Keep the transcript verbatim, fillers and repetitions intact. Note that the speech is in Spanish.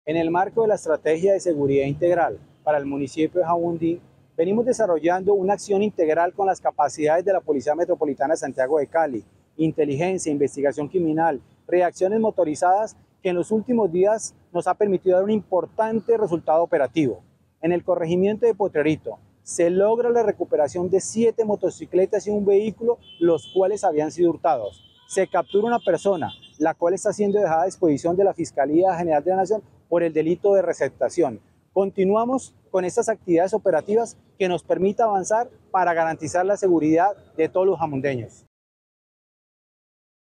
En el marco de la Estrategia de Seguridad Integral para el municipio de Jamundí, venimos desarrollando una acción integral con las capacidades de la Policía Metropolitana de Santiago de Cali, inteligencia, investigación criminal, reacciones motorizadas, que en los últimos días nos ha permitido dar un importante resultado operativo. En el corregimiento de Potrerito se logra la recuperación de siete motocicletas y un vehículo, los cuales habían sido hurtados. Se captura una persona, la cual está siendo dejada a disposición de la Fiscalía General de la Nación por el delito de receptación. Continuamos con estas actividades operativas que nos permiten avanzar para garantizar la seguridad de todos los jamundeños.